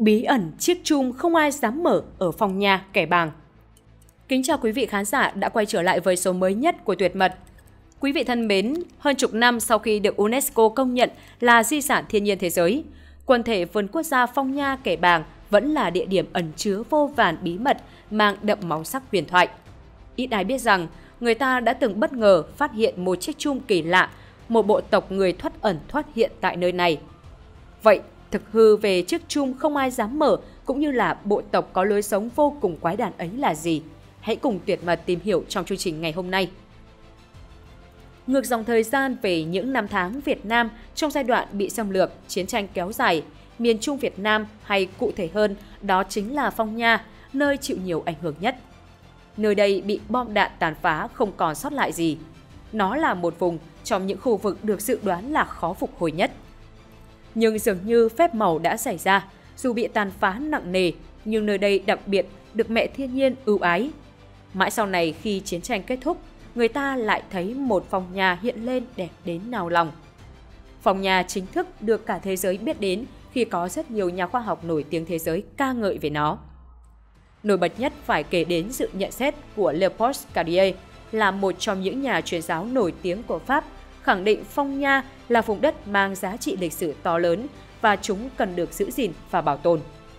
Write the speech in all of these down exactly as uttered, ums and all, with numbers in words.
Bí ẩn chiếc chum không ai dám mở ở Phong Nha, Kẻ Bàng. Kính chào quý vị khán giả đã quay trở lại với số mới nhất của Tuyệt Mật. Quý vị thân mến, hơn chục năm sau khi được UNESCO công nhận là di sản thiên nhiên thế giới, quần thể vườn quốc gia Phong Nha, Kẻ Bàng vẫn là địa điểm ẩn chứa vô vàn bí mật mang đậm màu sắc huyền thoại. Ít ai biết rằng, người ta đã từng bất ngờ phát hiện một chiếc chum kỳ lạ, một bộ tộc người thoát ẩn thoát hiện tại nơi này. Vậy, thực hư về chiếc chum không ai dám mở cũng như là bộ tộc có lối sống vô cùng quái đản ấy là gì? Hãy cùng Tuyệt Mật tìm hiểu trong chương trình ngày hôm nay. Ngược dòng thời gian về những năm tháng Việt Nam trong giai đoạn bị xâm lược, chiến tranh kéo dài, miền Trung Việt Nam hay cụ thể hơn đó chính là Phong Nha, nơi chịu nhiều ảnh hưởng nhất. Nơi đây bị bom đạn tàn phá không còn sót lại gì. Nó là một vùng trong những khu vực được dự đoán là khó phục hồi nhất. Nhưng dường như phép màu đã xảy ra, dù bị tàn phá nặng nề, nhưng nơi đây đặc biệt được mẹ thiên nhiên ưu ái. Mãi sau này khi chiến tranh kết thúc, người ta lại thấy một Phong Nha hiện lên đẹp đến nao lòng. Phong Nha chính thức được cả thế giới biết đến khi có rất nhiều nhà khoa học nổi tiếng thế giới ca ngợi về nó. Nổi bật nhất phải kể đến sự nhận xét của Leopold Carrier, là một trong những nhà truyền giáo nổi tiếng của Pháp, khẳng định Phong Nha là vùng đất mang giá trị lịch sử to lớn và chúng cần được giữ gìn và bảo tồn.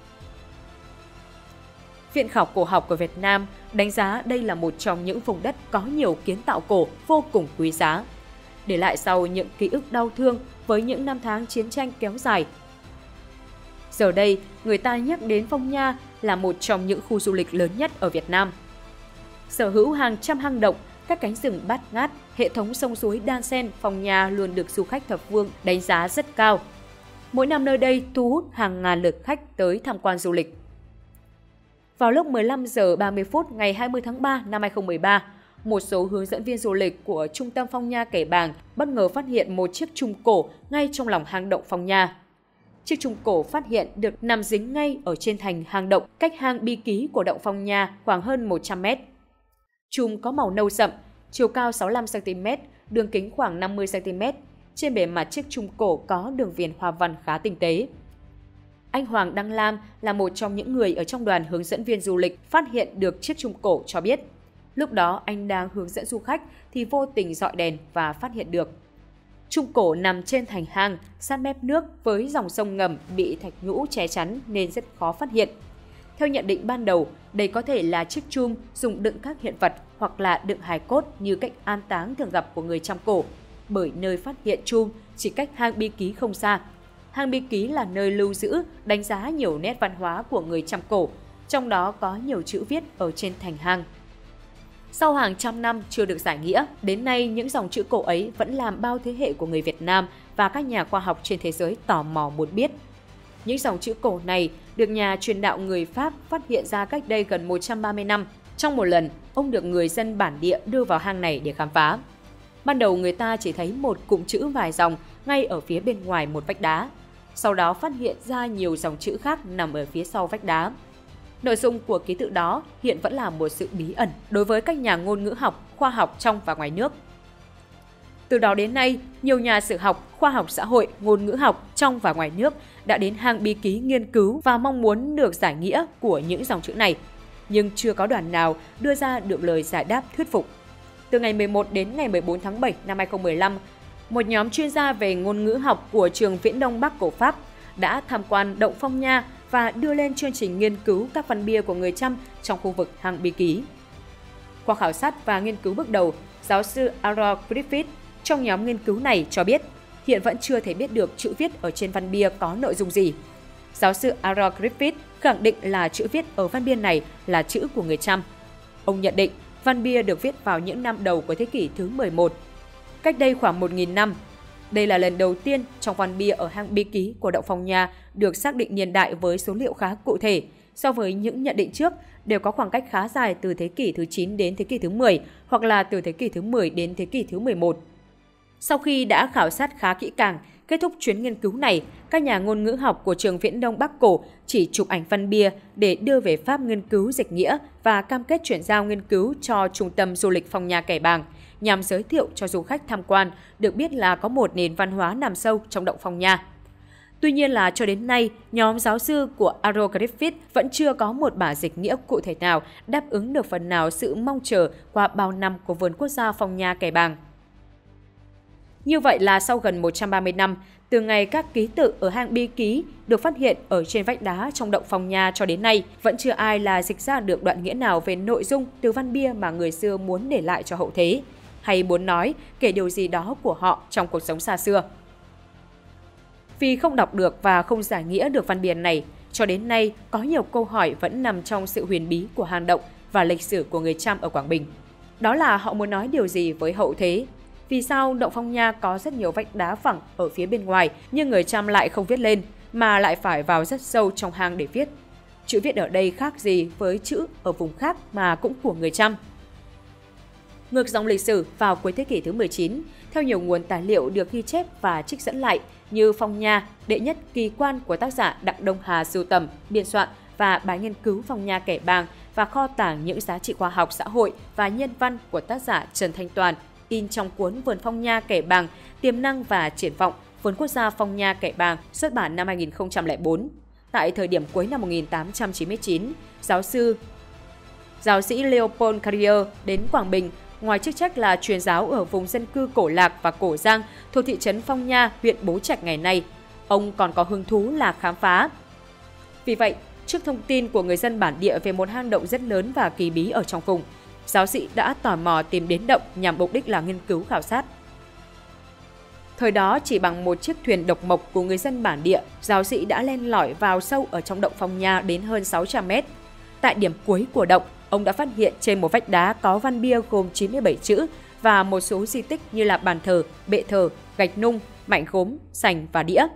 Viện Khảo cổ học của Việt Nam đánh giá đây là một trong những vùng đất có nhiều kiến tạo cổ vô cùng quý giá, để lại sau những ký ức đau thương với những năm tháng chiến tranh kéo dài. Giờ đây, người ta nhắc đến Phong Nha là một trong những khu du lịch lớn nhất ở Việt Nam. Sở hữu hàng trăm hang động, các cánh rừng bát ngát, hệ thống sông suối đan xen, Phong Nha luôn được du khách thập phương đánh giá rất cao. Mỗi năm nơi đây thu hút hàng ngàn lượt khách tới tham quan du lịch. Vào lúc mười lăm giờ ba mươi phút ngày hai mươi tháng ba năm hai nghìn không trăm mười ba, một số hướng dẫn viên du lịch của Trung tâm Phong Nha Kẻ Bàng bất ngờ phát hiện một chiếc chum cổ ngay trong lòng hang động Phong Nha. Chiếc chum cổ phát hiện được nằm dính ngay ở trên thành hang động, cách hang Bi Ký của động Phong Nha khoảng hơn một trăm mét. Chum có màu nâu sậm, chiều cao sáu mươi lăm xăng ti mét, đường kính khoảng năm mươi xăng ti mét. Trên bề mặt chiếc chum cổ có đường viền hoa văn khá tinh tế. Anh Hoàng Đăng Lam là một trong những người ở trong đoàn hướng dẫn viên du lịch phát hiện được chiếc chum cổ cho biết. Lúc đó anh đang hướng dẫn du khách thì vô tình dọi đèn và phát hiện được. Chum cổ nằm trên thành hang, sát mép nước với dòng sông ngầm bị thạch nhũ che chắn nên rất khó phát hiện. Theo nhận định ban đầu, đây có thể là chiếc chum dùng đựng các hiện vật hoặc là đựng hài cốt như cách an táng thường gặp của người Chăm cổ, bởi nơi phát hiện chum chỉ cách hang Bi Ký không xa. Hang Bi Ký là nơi lưu giữ, đánh giá nhiều nét văn hóa của người Chăm cổ, trong đó có nhiều chữ viết ở trên thành hang. Sau hàng trăm năm chưa được giải nghĩa, đến nay những dòng chữ cổ ấy vẫn làm bao thế hệ của người Việt Nam và các nhà khoa học trên thế giới tò mò muốn biết. Những dòng chữ cổ này được nhà truyền đạo người Pháp phát hiện ra cách đây gần một trăm ba mươi năm. Trong một lần, ông được người dân bản địa đưa vào hang này để khám phá. Ban đầu người ta chỉ thấy một cụm chữ vài dòng ngay ở phía bên ngoài một vách đá. Sau đó phát hiện ra nhiều dòng chữ khác nằm ở phía sau vách đá. Nội dung của ký tự đó hiện vẫn là một sự bí ẩn đối với các nhà ngôn ngữ học, khoa học trong và ngoài nước. Từ đó đến nay, nhiều nhà sử học, khoa học xã hội, ngôn ngữ học trong và ngoài nước đã đến hang Bi Ký nghiên cứu và mong muốn được giải nghĩa của những dòng chữ này, nhưng chưa có đoàn nào đưa ra được lời giải đáp thuyết phục. Từ ngày mười một đến ngày mười bốn tháng bảy năm hai nghìn không trăm mười lăm, một nhóm chuyên gia về ngôn ngữ học của trường Viễn Đông Bắc của Pháp đã tham quan động Phong Nha và đưa lên chương trình nghiên cứu các văn bia của người Chăm trong khu vực hang Bi Ký. Qua khảo sát và nghiên cứu bước đầu, giáo sư Aaron Griffith trong nhóm nghiên cứu này cho biết hiện vẫn chưa thể biết được chữ viết ở trên văn bia có nội dung gì. Giáo sư Aaron Griffith khẳng định là chữ viết ở văn bia này là chữ của người Chăm. Ông nhận định văn bia được viết vào những năm đầu của thế kỷ thứ mười một. Cách đây khoảng một nghìn năm, đây là lần đầu tiên trong văn bia ở hang Bi Ký của động Phong Nha được xác định niên đại với số liệu khá cụ thể. So với những nhận định trước, đều có khoảng cách khá dài từ thế kỷ thứ chín đến thế kỷ thứ mười hoặc là từ thế kỷ thứ mười đến thế kỷ thứ mười một. Sau khi đã khảo sát khá kỹ càng, kết thúc chuyến nghiên cứu này, các nhà ngôn ngữ học của trường Viễn Đông Bắc cổ chỉ chụp ảnh văn bia để đưa về Pháp nghiên cứu dịch nghĩa và cam kết chuyển giao nghiên cứu cho Trung tâm Du lịch Phong Nha Kẻ Bàng, nhằm giới thiệu cho du khách tham quan được biết là có một nền văn hóa nằm sâu trong động Phong Nha. Tuy nhiên là cho đến nay, nhóm giáo sư của Arrow Griffith vẫn chưa có một bản dịch nghĩa cụ thể nào đáp ứng được phần nào sự mong chờ qua bao năm của vườn quốc gia Phong Nha Kẻ Bàng. Như vậy là sau gần một trăm ba mươi năm, từ ngày các ký tự ở hang Bi Ký được phát hiện ở trên vách đá trong động Phong Nha cho đến nay, vẫn chưa ai là dịch ra được đoạn nghĩa nào về nội dung từ văn bia mà người xưa muốn để lại cho hậu thế, hay muốn nói kể điều gì đó của họ trong cuộc sống xa xưa. Vì không đọc được và không giải nghĩa được văn bia này, cho đến nay có nhiều câu hỏi vẫn nằm trong sự huyền bí của hang động và lịch sử của người Chăm ở Quảng Bình. Đó là họ muốn nói điều gì với hậu thế? Vì sao động Phong Nha có rất nhiều vách đá phẳng ở phía bên ngoài nhưng người Chăm lại không viết lên mà lại phải vào rất sâu trong hang để viết? Chữ viết ở đây khác gì với chữ ở vùng khác mà cũng của người Chăm? Ngược dòng lịch sử vào cuối thế kỷ thứ mười chín, theo nhiều nguồn tài liệu được ghi chép và trích dẫn lại như Phong Nha, đệ nhất kỳ quan của tác giả Đặng Đông Hà sưu tầm, biên soạn và bài nghiên cứu Phong Nha Kẻ Bàng và kho tàng những giá trị khoa học xã hội và nhân văn của tác giả Trần Thanh Toàn, in trong cuốn Vườn Phong Nha Kẻ Bàng, tiềm năng và triển vọng vườn quốc gia Phong Nha Kẻ Bàng, xuất bản năm hai nghìn không trăm lẻ bốn. Tại thời điểm cuối năm một nghìn tám trăm chín mươi chín, giáo sư giáo sĩ Leopold Carrier đến Quảng Bình, ngoài chức trách là truyền giáo ở vùng dân cư Cổ Lạc và Cổ Giang thuộc thị trấn Phong Nha, huyện Bố Trạch ngày nay, ông còn có hứng thú là khám phá. Vì vậy, trước thông tin của người dân bản địa về một hang động rất lớn và kỳ bí ở trong vùng, giáo sĩ đã tò mò tìm đến động nhằm mục đích là nghiên cứu khảo sát. Thời đó, chỉ bằng một chiếc thuyền độc mộc của người dân bản địa, giáo sĩ đã len lỏi vào sâu ở trong động Phong Nha đến hơn sáu trăm mét. Tại điểm cuối của động, ông đã phát hiện trên một vách đá có văn bia gồm chín mươi bảy chữ và một số di tích như là bàn thờ, bệ thờ, gạch nung, mảnh gốm, sành và đĩa.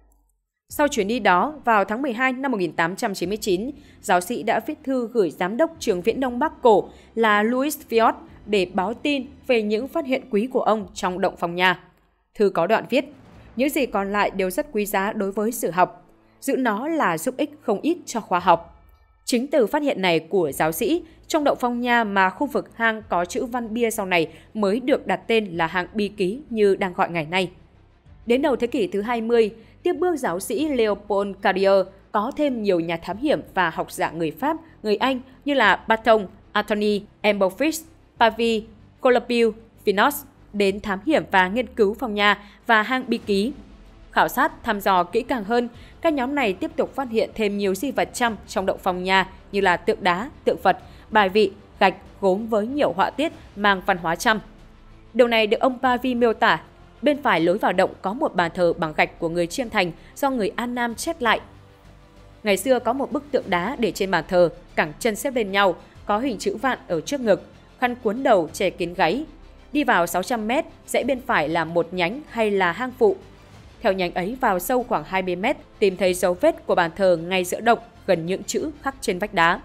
Sau chuyến đi đó, vào tháng mười hai năm một nghìn tám trăm chín mươi chín, giáo sĩ đã viết thư gửi giám đốc trường Viễn Đông Bắc Cổ là Louis Viot để báo tin về những phát hiện quý của ông trong động Phong Nha. Thư có đoạn viết: những gì còn lại đều rất quý giá đối với sử học, giữ nó là giúp ích không ít cho khoa học. Chính từ phát hiện này của giáo sĩ, trong động Phong Nha mà khu vực hang có chữ văn bia sau này mới được đặt tên là hang Bi Ký như đang gọi ngày nay. Đến đầu thế kỷ thứ hai mươi, tiếp bước giáo sĩ Leopold Carrier, có thêm nhiều nhà thám hiểm và học giả người Pháp, người Anh như là Barton, Anthony, Amberfish, Pavie, Colapille, Finos đến thám hiểm và nghiên cứu Phong Nha và hang Bi Ký. Khảo sát, thăm dò kỹ càng hơn, các nhóm này tiếp tục phát hiện thêm nhiều di vật Chăm trong động Phong Nha như là tượng đá, tượng Phật, bài vị, gạch, gốm với nhiều họa tiết mang văn hóa Chăm. Điều này được ông Pavie miêu tả. Bên phải lối vào động có một bàn thờ bằng gạch của người Chiêm Thành do người An Nam chép lại. Ngày xưa có một bức tượng đá để trên bàn thờ, cẳng chân xếp lên nhau, có hình chữ vạn ở trước ngực, khăn cuốn đầu che kín gáy. Đi vào sáu trăm mét, rẽ bên phải là một nhánh hay là hang phụ. Theo nhánh ấy vào sâu khoảng hai mươi mét, tìm thấy dấu vết của bàn thờ ngay giữa động, gần những chữ khắc trên vách đá.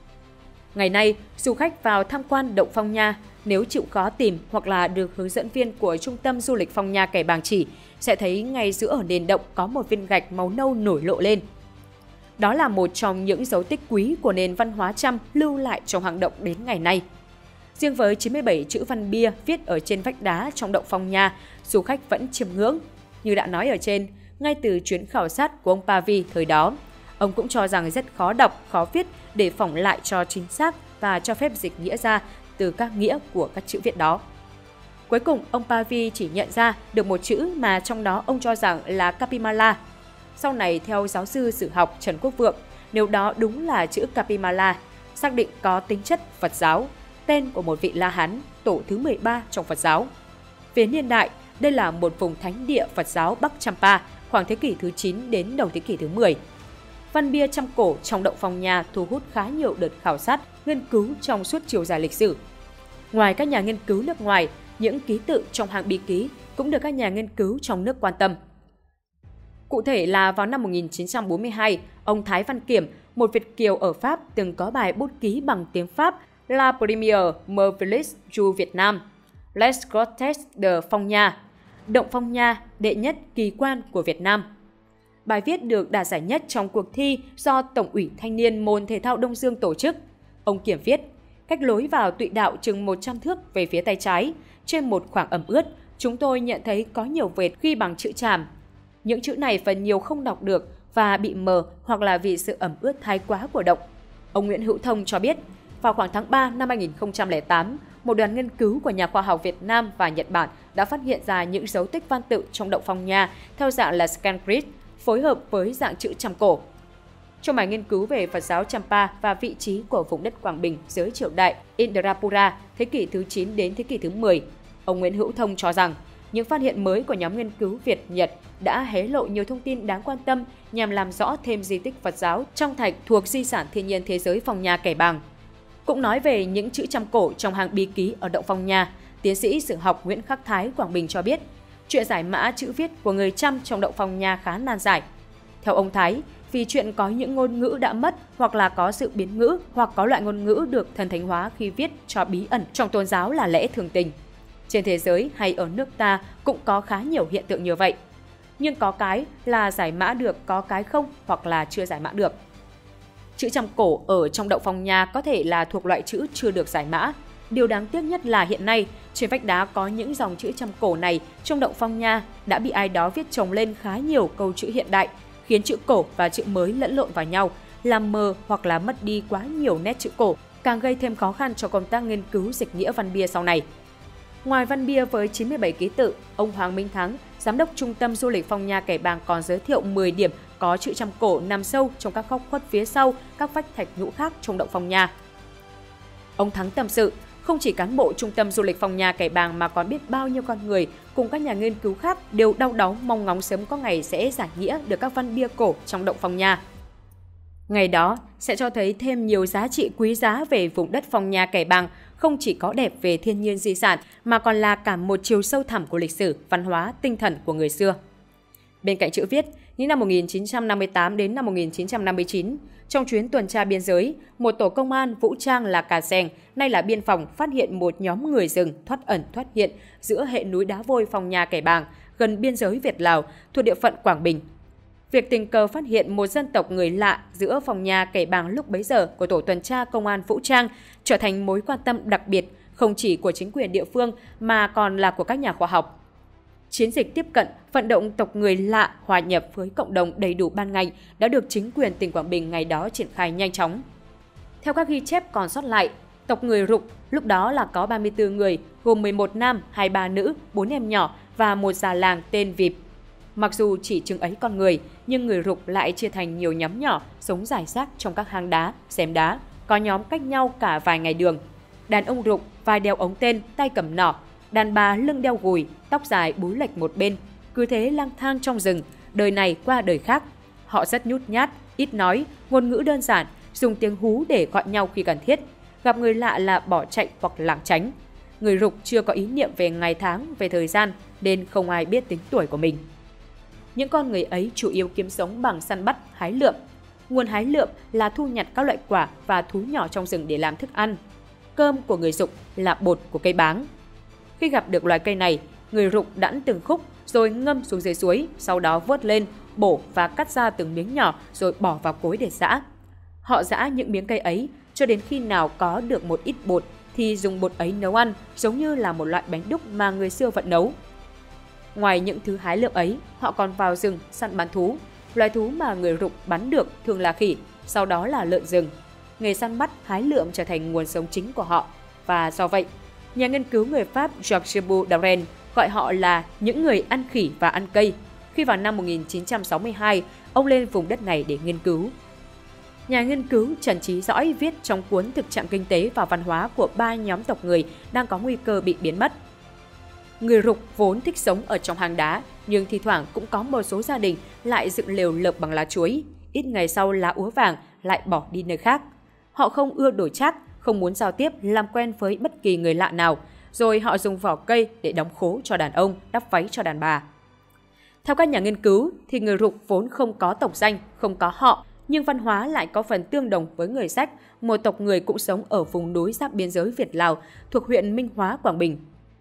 Ngày nay, du khách vào tham quan động Phong Nha, nếu chịu khó tìm hoặc là được hướng dẫn viên của Trung tâm Du lịch Phong Nha Kẻ Bàng chỉ, sẽ thấy ngay giữa ở nền động có một viên gạch màu nâu nổi lộ lên. Đó là một trong những dấu tích quý của nền văn hóa Chăm lưu lại trong hang động đến ngày nay. Riêng với chín mươi bảy chữ văn bia viết ở trên vách đá trong động Phong Nha, du khách vẫn chiêm ngưỡng. Như đã nói ở trên, ngay từ chuyến khảo sát của ông Pavie thời đó, ông cũng cho rằng rất khó đọc, khó viết để phỏng lại cho chính xác và cho phép dịch nghĩa ra từ các nghĩa của các chữ viết đó. Cuối cùng, ông Pavie chỉ nhận ra được một chữ mà trong đó ông cho rằng là Capimala. Sau này, theo giáo sư sử học Trần Quốc Vượng, nếu đó đúng là chữ Capimala, xác định có tính chất Phật giáo, tên của một vị La Hán, tổ thứ mười ba trong Phật giáo. Về niên đại, đây là một vùng thánh địa Phật giáo Bắc Champa, khoảng thế kỷ thứ chín đến đầu thế kỷ thứ mười. Văn bia Chăm cổ trong động Phong Nha thu hút khá nhiều đợt khảo sát, nghiên cứu trong suốt chiều dài lịch sử. Ngoài các nhà nghiên cứu nước ngoài, những ký tự trong hang Bi Ký cũng được các nhà nghiên cứu trong nước quan tâm. Cụ thể là vào năm một nghìn chín trăm bốn mươi hai, ông Thái Văn Kiểm, một Việt kiều ở Pháp từng có bài bút ký bằng tiếng Pháp La Première Merveilleuse du Vietnam, Les Grottes de Phong Nha, động Phong Nha, đệ nhất kỳ quan của Việt Nam. Bài viết được đạt giải nhất trong cuộc thi do Tổng ủy Thanh niên môn thể thao Đông Dương tổ chức. Ông Kiểm viết, cách lối vào tụy đạo chừng một trăm thước về phía tay trái, trên một khoảng ẩm ướt, chúng tôi nhận thấy có nhiều vệt ghi bằng chữ Tràm. Những chữ này phần nhiều không đọc được và bị mờ hoặc là vì sự ẩm ướt thái quá của động. Ông Nguyễn Hữu Thông cho biết, vào khoảng tháng ba năm hai nghìn không trăm lẻ tám, một đoàn nghiên cứu của nhà khoa học Việt Nam và Nhật Bản đã phát hiện ra những dấu tích văn tự trong động Phong Nha theo dạng là Sanskrit, phối hợp với dạng chữ Chăm cổ. Trong bài nghiên cứu về Phật giáo Champa và vị trí của vùng đất Quảng Bình dưới triều đại Indrapura thế kỷ thứ chín đến thế kỷ thứ mười, ông Nguyễn Hữu Thông cho rằng những phát hiện mới của nhóm nghiên cứu Việt-Nhật đã hé lộ nhiều thông tin đáng quan tâm nhằm làm rõ thêm di tích Phật giáo trong thạch thuộc di sản thiên nhiên thế giới Phong Nha Kẻ Bàng. Cũng nói về những chữ Chăm cổ trong hàng bí ký ở động Phong Nha, tiến sĩ sử học Nguyễn Khắc Thái Quảng Bình cho biết, chuyện giải mã chữ viết của người Chăm trong động Phong Nha khá nan giải. Theo ông Thái, vì chuyện có những ngôn ngữ đã mất hoặc là có sự biến ngữ hoặc có loại ngôn ngữ được thần thánh hóa khi viết cho bí ẩn trong tôn giáo là lẽ thường tình. Trên thế giới hay ở nước ta cũng có khá nhiều hiện tượng như vậy. Nhưng có cái là giải mã được, có cái không hoặc là chưa giải mã được. Chữ Chăm cổ ở trong động Phong Nha có thể là thuộc loại chữ chưa được giải mã. Điều đáng tiếc nhất là hiện nay, trên vách đá có những dòng chữ Chăm cổ này trong động Phong Nha đã bị ai đó viết chồng lên khá nhiều câu chữ hiện đại, khiến chữ cổ và chữ mới lẫn lộn vào nhau, làm mờ hoặc là mất đi quá nhiều nét chữ cổ, càng gây thêm khó khăn cho công tác nghiên cứu dịch nghĩa văn bia sau này. Ngoài văn bia với chín mươi bảy ký tự, ông Hoàng Minh Thắng, Giám đốc Trung tâm Du lịch Phong Nha Kẻ Bàng còn giới thiệu mười điểm có chữ Chăm cổ nằm sâu trong các góc khuất phía sau các vách thạch nhũ khác trong động Phong Nha. Ông Thắng tâm sự, không chỉ cán bộ Trung tâm Du lịch Phong Nha Kẻ Bàng mà còn biết bao nhiêu con người cùng các nhà nghiên cứu khác đều đau đáu mong ngóng sớm có ngày sẽ giải nghĩa được các văn bia cổ trong động Phong Nha. Ngày đó sẽ cho thấy thêm nhiều giá trị quý giá về vùng đất Phong Nha Kẻ Bàng, không chỉ có đẹp về thiên nhiên di sản mà còn là cả một chiều sâu thẳm của lịch sử, văn hóa, tinh thần của người xưa. Bên cạnh chữ viết, những năm một nghìn chín trăm năm mươi tám đến năm một nghìn chín trăm năm mươi chín, trong chuyến tuần tra biên giới, một tổ công an vũ trang là Cà Seng, nay là biên phòng, phát hiện một nhóm người rừng thoát ẩn thoát hiện giữa hệ núi đá vôi Phong Nha Kẻ Bàng, gần biên giới Việt-Lào, thuộc địa phận Quảng Bình. Việc tình cờ phát hiện một dân tộc người lạ giữa Phong Nha Kẻ Bàng lúc bấy giờ của tổ tuần tra công an vũ trang trở thành mối quan tâm đặc biệt không chỉ của chính quyền địa phương mà còn là của các nhà khoa học. Chiến dịch tiếp cận, vận động tộc người lạ hòa nhập với cộng đồng đầy đủ ban ngành đã được chính quyền tỉnh Quảng Bình ngày đó triển khai nhanh chóng. Theo các ghi chép còn sót lại, tộc người Rục lúc đó là có ba mươi tư người, gồm mười một nam, hai mươi ba nữ, bốn em nhỏ và một già làng tên Vịp. Mặc dù chỉ chừng ấy con người, nhưng người Rục lại chia thành nhiều nhóm nhỏ, sống rải rác trong các hang đá, xém đá, có nhóm cách nhau cả vài ngày đường. Đàn ông Rục vai đeo ống tên, tay cầm nỏ, đàn bà lưng đeo gùi, tóc dài búi lệch một bên, cứ thế lang thang trong rừng, đời này qua đời khác. Họ rất nhút nhát, ít nói, ngôn ngữ đơn giản, dùng tiếng hú để gọi nhau khi cần thiết. Gặp người lạ là bỏ chạy hoặc lảng tránh. Người Rục chưa có ý niệm về ngày tháng, về thời gian, nên không ai biết tính tuổi của mình. Những con người ấy chủ yếu kiếm sống bằng săn bắt, hái lượm. Nguồn hái lượm là thu nhặt các loại quả và thú nhỏ trong rừng để làm thức ăn. Cơm của người Rục là bột của cây báng. Khi gặp được loài cây này, người Rục đẵn từng khúc rồi ngâm xuống dưới suối, sau đó vớt lên, bổ và cắt ra từng miếng nhỏ rồi bỏ vào cối để giã. Họ giã những miếng cây ấy cho đến khi nào có được một ít bột thì dùng bột ấy nấu ăn, giống như là một loại bánh đúc mà người xưa vẫn nấu. Ngoài những thứ hái lượm ấy, họ còn vào rừng săn bắn thú. Loài thú mà người Rục bắn được thường là khỉ, sau đó là lợn rừng. Nghề săn bắt, hái lượm trở thành nguồn sống chính của họ. Và do vậy, nhà nghiên cứu người Pháp Georges Boudaren gọi họ là những người ăn khỉ và ăn cây, khi vào năm một nghìn chín trăm sáu mươi hai, ông lên vùng đất này để nghiên cứu. Nhà nghiên cứu Trần Trí Dõi viết trong cuốn Thực trạng kinh tế và văn hóa của ba nhóm tộc người đang có nguy cơ bị biến mất. Người Rục vốn thích sống ở trong hang đá, nhưng thi thoảng cũng có một số gia đình lại dựng lều lợp bằng lá chuối, ít ngày sau lá úa vàng lại bỏ đi nơi khác. Họ không ưa đổi trác, không muốn giao tiếp, làm quen với bất kỳ người lạ nào, rồi họ dùng vỏ cây để đóng khố cho đàn ông, đắp váy cho đàn bà. Theo các nhà nghiên cứu, thì người Rục vốn không có tộc danh, không có họ, nhưng văn hóa lại có phần tương đồng với người Sách, một tộc người cũng sống ở vùng núi giáp biên giới Việt-Lào thuộc huyện Minh Hóa, Quảng Bình.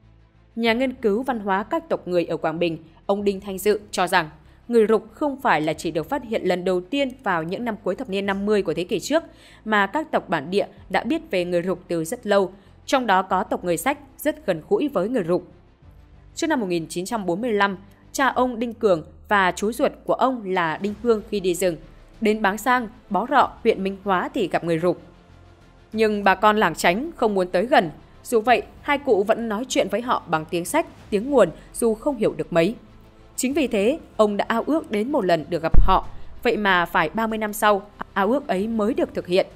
Nhà nghiên cứu văn hóa các tộc người ở Quảng Bình, ông Đinh Thanh Dự cho rằng người Rục không phải là chỉ được phát hiện lần đầu tiên vào những năm cuối thập niên năm mươi của thế kỷ trước, mà các tộc bản địa đã biết về người Rục từ rất lâu, trong đó có tộc người Sách rất gần gũi với người Rục. Trước năm một nghìn chín trăm bốn mươi lăm, cha ông Đinh Cường và chú ruột của ông là Đinh Hương khi đi rừng. Đến Báng Sang, Bó Rọ, huyện Minh Hóa thì gặp người Rục. Nhưng bà con làng Chánh không muốn tới gần. Dù vậy, hai cụ vẫn nói chuyện với họ bằng tiếng sách, tiếng nguồn dù không hiểu được mấy. Chính vì thế, ông đã ao ước đến một lần được gặp họ. Vậy mà phải ba mươi năm sau, ao ước ấy mới được thực hiện.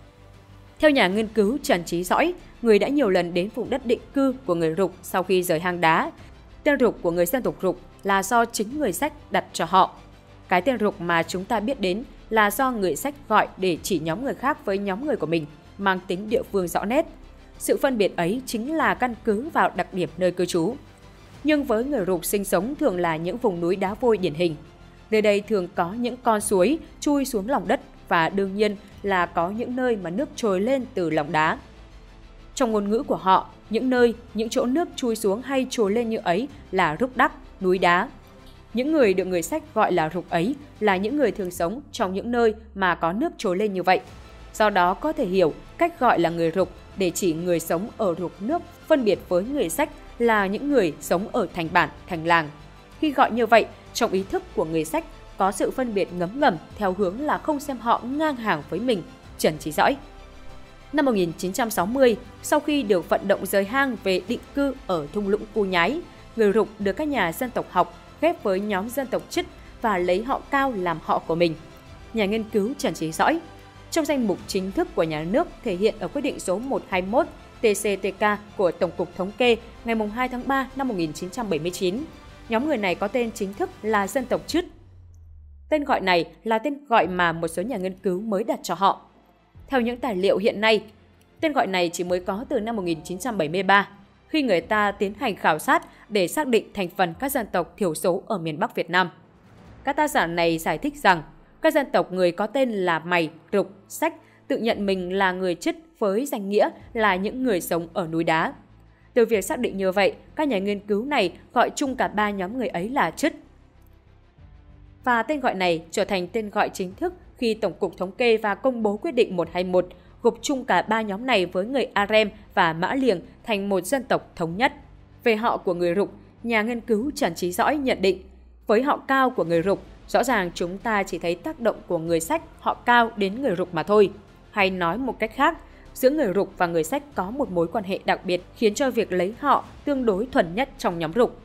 Theo nhà nghiên cứu Trần Trí Dõi, người đã nhiều lần đến vùng đất định cư của người Rục sau khi rời hang đá. Tên Rục của người dân tộc Rục là do chính người sách đặt cho họ. Cái tên Rục mà chúng ta biết đến là do người sách gọi để chỉ nhóm người khác với nhóm người của mình, mang tính địa phương rõ nét. Sự phân biệt ấy chính là căn cứ vào đặc điểm nơi cư trú. Nhưng với người Rục sinh sống thường là những vùng núi đá vôi điển hình. Nơi đây thường có những con suối chui xuống lòng đất và đương nhiên là có những nơi mà nước trồi lên từ lòng đá. Trong ngôn ngữ của họ, những nơi, những chỗ nước chui xuống hay trồi lên như ấy là Rúc Đắc, núi đá. Những người được người sách gọi là Rục ấy là những người thường sống trong những nơi mà có nước trồi lên như vậy. Do đó có thể hiểu cách gọi là người Rục để chỉ người sống ở Rục nước, phân biệt với người sách là những người sống ở thành bản, thành làng. Khi gọi như vậy, trong ý thức của người sách có sự phân biệt ngấm ngầm theo hướng là không xem họ ngang hàng với mình, Trần Trí Dõi. Năm một nghìn chín trăm sáu mươi, sau khi được vận động rời hang về định cư ở thung lũng Cu Nhái, người Rục được các nhà dân tộc học ghép với nhóm dân tộc Chứt và lấy họ Cao làm họ của mình. Nhà nghiên cứu Trần Trí Dõi, trong danh mục chính thức của nhà nước thể hiện ở quyết định số một trăm hai mươi mốt T C T K của Tổng cục Thống kê ngày hai tháng ba năm một nghìn chín trăm bảy mươi chín, nhóm người này có tên chính thức là dân tộc Chứt. Tên gọi này là tên gọi mà một số nhà nghiên cứu mới đặt cho họ. Theo những tài liệu hiện nay, tên gọi này chỉ mới có từ năm một nghìn chín trăm bảy mươi ba, khi người ta tiến hành khảo sát để xác định thành phần các dân tộc thiểu số ở miền Bắc Việt Nam. Các tác giả này giải thích rằng, các dân tộc người có tên là Mày, Rục, Sách tự nhận mình là người Chứt với danh nghĩa là những người sống ở núi đá. Từ việc xác định như vậy, các nhà nghiên cứu này gọi chung cả ba nhóm người ấy là Chứt. Và tên gọi này trở thành tên gọi chính thức khi Tổng cục Thống kê và công bố quyết định một trăm hai mươi mốt gộp chung cả ba nhóm này với người Arem và Mã Liềng thành một dân tộc thống nhất. Về họ của người Rục, nhà nghiên cứu Trần Trí Dõi nhận định, với họ Cao của người Rục, rõ ràng chúng ta chỉ thấy tác động của người sách họ Cao đến người Rục mà thôi. Hay nói một cách khác, giữa người Rục và người sách có một mối quan hệ đặc biệt khiến cho việc lấy họ tương đối thuần nhất trong nhóm Rục.